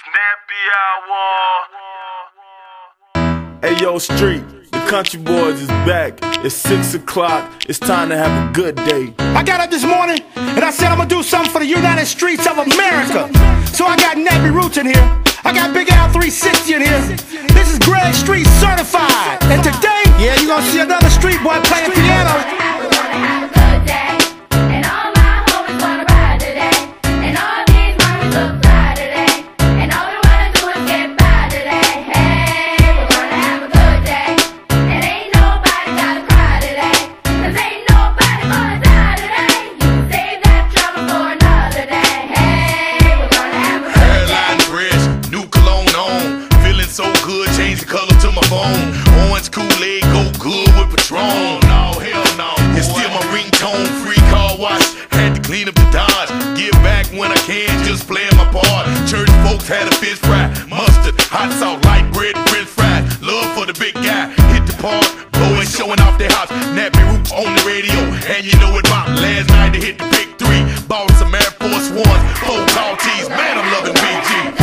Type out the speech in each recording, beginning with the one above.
Nappy Hour. Hey yo, Street, the Country Boys is back. It's 6 o'clock, it's time to have a good day. I got up this morning and I said I'm gonna do something for the United Streets of America. So I got Nappy Roots in here, I got Big Al 360 in here. This is Greg Street certified. And today, yeah, you're gonna see another street boy playing piano. So good, change the color to my phone. Orange Kool-Aid, go good with Patron. No, hell no. It's still my ringtone, free car wash. Had to clean up the Dodge. Give back when I can, just playing my part. Church folks had a fish fry, mustard, hot sauce, light bread, and french fries. Love for the big guy, hit the park, blowing, showing off their house. Nappy Roots on the radio, and you know it about last night they hit the big three. Bought some Air Force Ones, 4 tall tees. Man, I'm loving BG.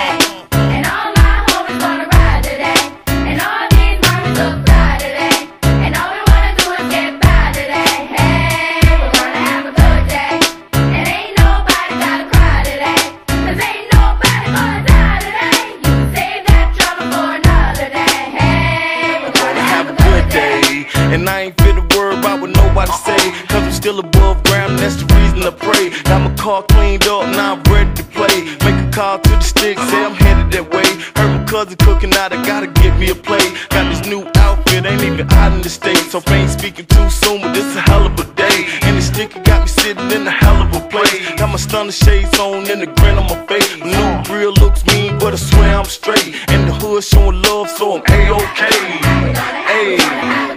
And I ain't fit to worry about what nobody say, cause I'm still above ground, and that's the reason I pray. Got my car cleaned up, now I'm ready to play. Make a call to the sticks, say I'm headed that way. Heard my cousin cooking out, I gotta get me a plate. Got this new outfit, ain't even out in the States. So I ain't speaking too soon, but this a hell of a day. And the sticker got me sitting in a hell of a place. Got my stunner shades on and the grin on my face. My new grill looks mean, but I swear I'm straight. And the hood showing love, so I'm A-OK. Hey.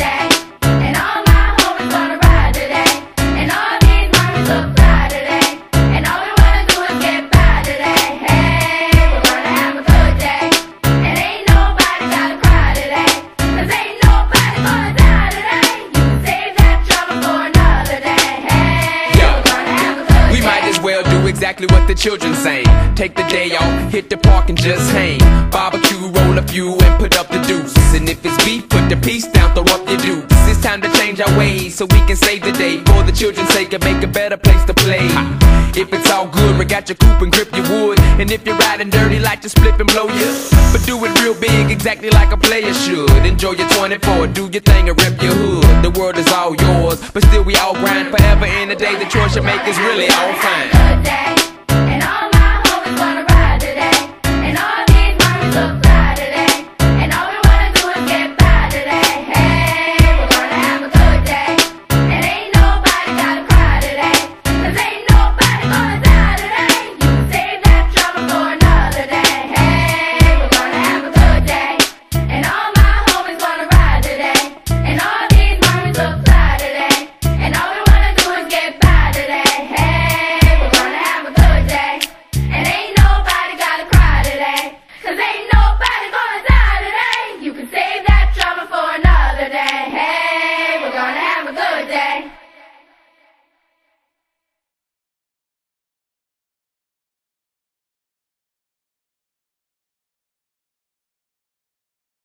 Exactly what the children say. Take the day off, hit the park and just hang. Barbecue, roll a few and put up the deuce. And if it's beef, put the piece down, throw up your dukes. It's time to change our ways so we can save the day. For the children's sake and make a better place to play. If it's all good, we got your coupe and grip your wood. And if you're riding dirty, like to split and blow you. But do it real big, exactly like a player should. Enjoy your 24, do your thing and rip your hood. The world is all yours, but still we all grind forever in a day. The choice you make is really all fine.